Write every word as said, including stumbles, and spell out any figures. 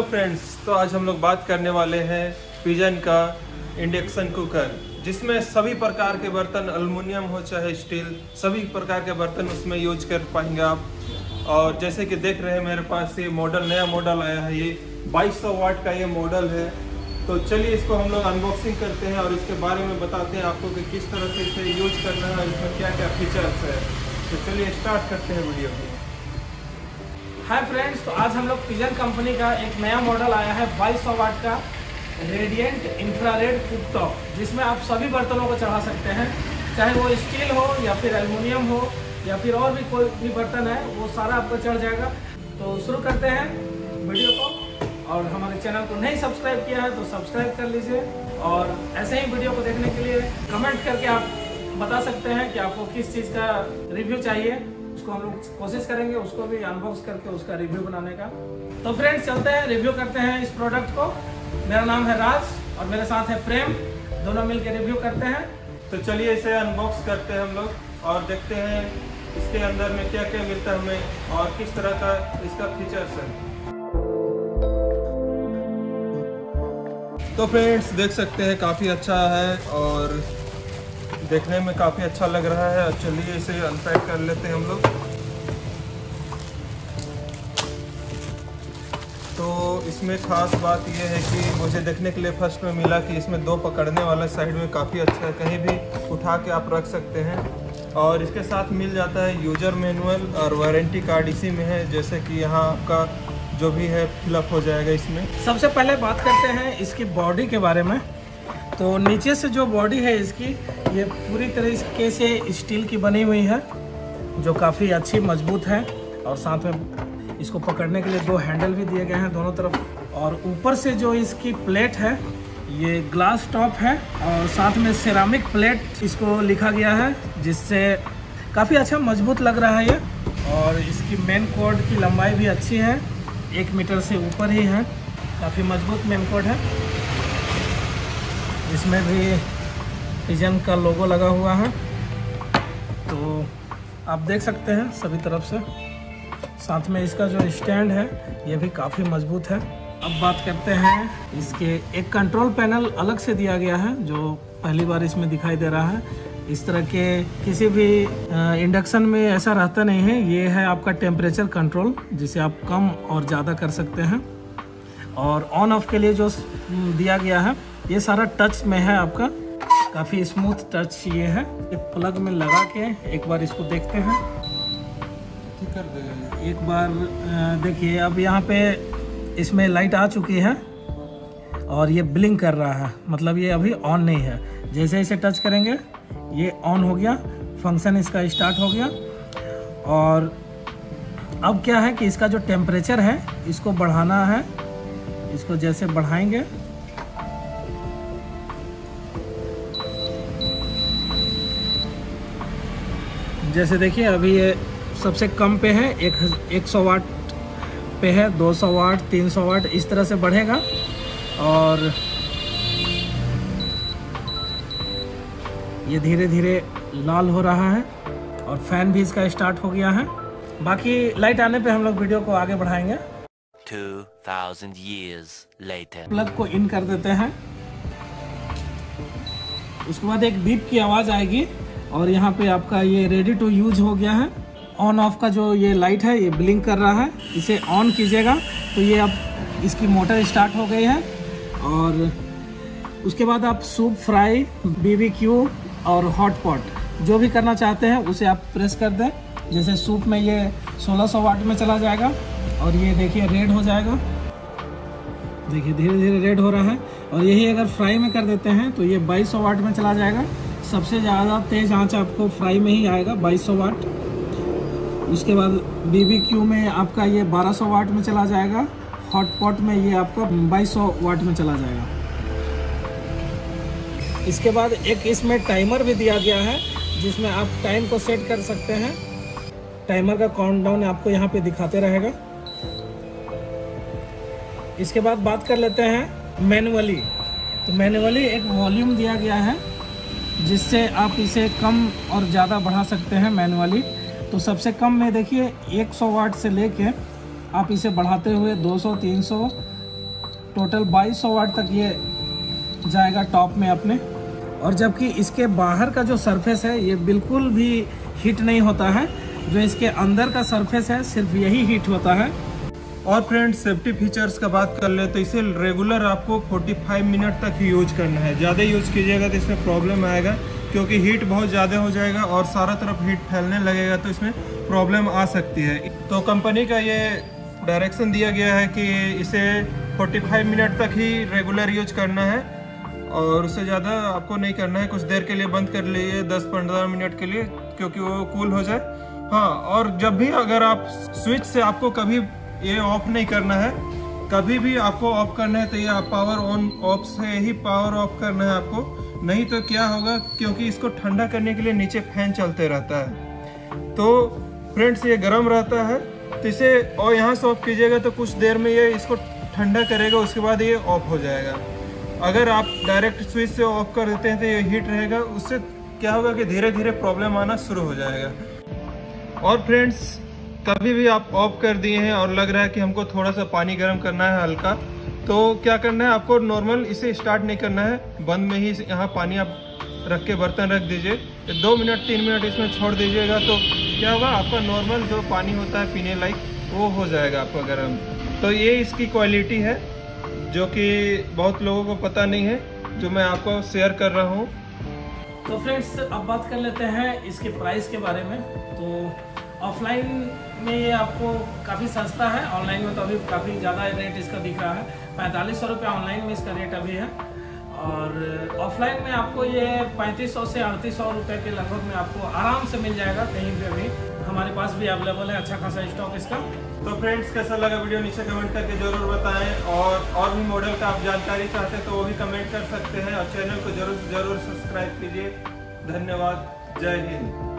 Friends, तो आज हम लोग बात करने वाले हैं पिजन का इंडक्शन कुकर, जिसमें सभी प्रकार के बर्तन, एल्युमिनियम हो चाहे स्टील, सभी प्रकार के बर्तन उसमें यूज कर पाएंगे आप। और जैसे कि देख रहे हैं मेरे पास ये मॉडल, नया मॉडल आया है, ये बाईस सौ वाट का ये मॉडल है। तो चलिए इसको हम लोग अनबॉक्सिंग करते हैं और इसके बारे में बताते हैं आपको कि किस तरह से इसे यूज करना है, इसमें क्या क्या फीचर्स है। तो चलिए स्टार्ट करते हैं वीडियो को। हाय फ्रेंड्स, तो आज हम लोग पिजन कंपनी का एक नया मॉडल आया है बाईस सौ वाट का रेडिएंट इंफ्रारेड कुकटॉप, जिसमें आप सभी बर्तनों को चढ़ा सकते हैं, चाहे वो स्टील हो या फिर एल्युमिनियम हो या फिर और भी कोई भी बर्तन है, वो सारा आपको चढ़ जाएगा। तो शुरू करते हैं वीडियो को। और हमारे चैनल को नहीं सब्सक्राइब किया है तो सब्सक्राइब कर लीजिए, और ऐसे ही वीडियो को देखने के लिए कमेंट करके आप बता सकते हैं कि आपको किस चीज़ का रिव्यू चाहिए, उसको हम लोग कोशिश करेंगे उसको भी अनबॉक्स करके उसका रिव्यू बनाने का। तो फ्रेंड्स चलते हैं, रिव्यू करते हैं इस प्रोडक्ट को। मेरा नाम है राज और मेरे साथ है प्रेम, दोनों मिलकर रिव्यू करते हैं। तो चलिए इसे अनबॉक्स करते हैं हम लोग और देखते हैं इसके अंदर में क्या क्या मिलता है हमें और किस तरह का इसका फीचर्स है। तो फ्रेंड्स देख सकते हैं काफ़ी अच्छा है और देखने में काफ़ी अच्छा लग रहा है। चलिए इसे अनपैक कर लेते हैं हम लोग। तो इसमें ख़ास बात यह है कि मुझे देखने के लिए फर्स्ट में मिला कि इसमें दो पकड़ने वाला साइड में काफ़ी अच्छा है, कहीं भी उठा के आप रख सकते हैं। और इसके साथ मिल जाता है यूजर मैनुअल और वारंटी कार्ड इसी में है, जैसे कि यहाँ आपका जो भी है फिलअप हो जाएगा इसमें। सबसे पहले बात करते हैं इसकी बॉडी के बारे में। तो नीचे से जो बॉडी है इसकी, ये पूरी तरीके से स्टील की बनी हुई है, जो काफ़ी अच्छी मजबूत है। और साथ में इसको पकड़ने के लिए दो हैंडल भी दिए गए हैं दोनों तरफ। और ऊपर से जो इसकी प्लेट है ये ग्लास टॉप है, और साथ में सेरामिक प्लेट इसको लिखा गया है, जिससे काफ़ी अच्छा मजबूत लग रहा है ये। और इसकी मेन कॉर्ड की लंबाई भी अच्छी है, एक मीटर से ऊपर ही है, काफ़ी मजबूत मेन कॉर्ड है। इसमें भी पिजन का लोगो लगा हुआ है, तो आप देख सकते हैं सभी तरफ से। साथ में इसका जो स्टैंड है ये भी काफ़ी मजबूत है। अब बात करते हैं इसके, एक कंट्रोल पैनल अलग से दिया गया है जो पहली बार इसमें दिखाई दे रहा है। इस तरह के किसी भी इंडक्शन में ऐसा रहता नहीं है। ये है आपका टेम्परेचर कंट्रोल, जिसे आप कम और ज़्यादा कर सकते हैं। और ऑन ऑफ के लिए जो दिया गया है ये सारा टच में है आपका, काफ़ी स्मूथ टच ये है। ये प्लग में लगा के एक बार इसको देखते हैं। कर देगा एक बार देखिए, अब यहाँ पे इसमें लाइट आ चुकी है और ये ब्लिंक कर रहा है, मतलब ये अभी ऑन नहीं है। जैसे इसे टच करेंगे ये ऑन हो गया, फंक्शन इसका स्टार्ट हो गया। और अब क्या है कि इसका जो टेम्परेचर है इसको बढ़ाना है। इसको जैसे बढ़ाएंगे जैसे देखिए, अभी ये सबसे कम पे है, एक एक सौ वाट पे है, दो सौ वाट, तीन सौ वाट, इस तरह से बढ़ेगा। और ये धीरे धीरे लाल हो रहा है और फैन भी इसका स्टार्ट हो गया है। बाकी लाइट आने पे हम लोग वीडियो को आगे बढ़ाएंगे। two thousand years later. Plug को इन कर देते हैं, उसके बाद एक बीप की आवाज़ आएगी और यहाँ पे आपका ये रेडी टू यूज हो गया है। ऑन ऑफ का जो ये लाइट है ये ब्लिंक कर रहा है, इसे ऑन कीजिएगा तो ये अब इसकी मोटर स्टार्ट हो गई है। और उसके बाद आप सूप फ्राई, बीबीक्यू और हॉट पॉट जो भी करना चाहते हैं उसे आप प्रेस कर दें। जैसे सूप में ये सोलह सौ वाट में चला जाएगा और ये देखिए रेड हो जाएगा, देखिए धीरे धीरे रेड हो रहा है। और यही अगर फ्राई में कर देते हैं तो ये बाईस सौ वाट में चला जाएगा। सबसे ज़्यादा तेज़ आंच आपको फ्राई में ही आएगा, बाईस सौ वाट। उसके बाद बीबीक्यू में आपका ये बारह सौ वाट में चला जाएगा, हॉट पॉट में ये आपका बाईस सौ वाट में चला जाएगा। इसके बाद एक इसमें टाइमर भी दिया गया है, जिसमें आप टाइम को सेट कर सकते हैं। टाइमर का काउंटडाउन आपको यहाँ पे दिखाते रहेगा। इसके बाद बात कर लेते हैं मैनुअली। तो मैनुअली एक वॉल्यूम दिया गया है, जिससे आप इसे कम और ज़्यादा बढ़ा सकते हैं मैनुअली। तो सबसे कम में देखिए एक सौ वाट से लेके आप इसे बढ़ाते हुए दो सौ, तीन सौ, टोटल बाईस सौ वाट तक ये जाएगा टॉप में अपने। और जबकि इसके बाहर का जो सरफेस है ये बिल्कुल भी हीट नहीं होता है, जो इसके अंदर का सरफेस है सिर्फ यही हीट होता है। और फ्रेंड्स सेफ्टी फीचर्स का बात कर ले तो इसे रेगुलर आपको पैंतालीस मिनट तक ही यूज करना है। ज़्यादा यूज कीजिएगा तो इसमें प्रॉब्लम आएगा, क्योंकि हीट बहुत ज़्यादा हो जाएगा और सारा तरफ हीट फैलने लगेगा तो इसमें प्रॉब्लम आ सकती है। तो कंपनी का ये डायरेक्शन दिया गया है कि इसे पैंतालीस मिनट तक ही रेगुलर यूज करना है और उससे ज़्यादा आपको नहीं करना है। कुछ देर के लिए बंद कर लीजिए, दस पंद्रह मिनट के लिए, क्योंकि वो कूल हो जाए। हाँ, और जब भी अगर आप स्विच से आपको कभी ये ऑफ नहीं करना है, कभी भी आपको ऑफ करना है तो ये आप पावर ऑन ऑफ से ही पावर ऑफ करना है आपको। नहीं तो क्या होगा, क्योंकि इसको ठंडा करने के लिए नीचे फैन चलते रहता है तो फ्रेंड्स ये गर्म रहता है, तो इसे और यहाँ से ऑफ कीजिएगा तो कुछ देर में ये इसको ठंडा करेगा, उसके बाद ये ऑफ हो जाएगा। अगर आप डायरेक्ट स्विच से ऑफ कर देते हैं तो ये हीट रहेगा, उससे क्या होगा कि धीरे धीरे प्रॉब्लम आना शुरू हो जाएगा। और फ्रेंड्स कभी भी आप ऑफ कर दिए हैं और लग रहा है कि हमको थोड़ा सा पानी गर्म करना है हल्का, तो क्या करना है आपको, नॉर्मल इसे स्टार्ट नहीं करना है, बंद में ही यहाँ पानी आप रख के बर्तन रख दीजिए, दो मिनट तीन मिनट इसमें छोड़ दीजिएगा तो क्या होगा, आपका नॉर्मल जो पानी होता है पीने लायक वो हो जाएगा आपका गर्म। तो ये इसकी क्वालिटी है जो कि बहुत लोगों को पता नहीं है, जो मैं आपको शेयर कर रहा हूँ। तो फ्रेंड्स अब बात कर लेते हैं इसके प्राइस के बारे में। तो ऑफलाइन में ये आपको काफ़ी सस्ता है, ऑनलाइन में तो अभी काफ़ी ज़्यादा रेट इसका दिख रहा है, पैंतालीस सौ रुपये ऑनलाइन में इसका रेट अभी है। और ऑफलाइन में आपको ये पैंतीस सौ से अड़तीस सौ रुपये के लगभग में आपको आराम से मिल जाएगा कहीं पे भी। हमारे पास भी अवेलेबल है अच्छा खासा स्टॉक इसका। तो फ्रेंड्स कैसा लगा वीडियो नीचे कमेंट करके जरूर बताएं, और और भी मॉडल का आप जानकारी चाहते हैं तो वो भी कमेंट कर सकते हैं, और चैनल को जरूर जरूर सब्सक्राइब कीजिए। धन्यवाद, जय हिंद।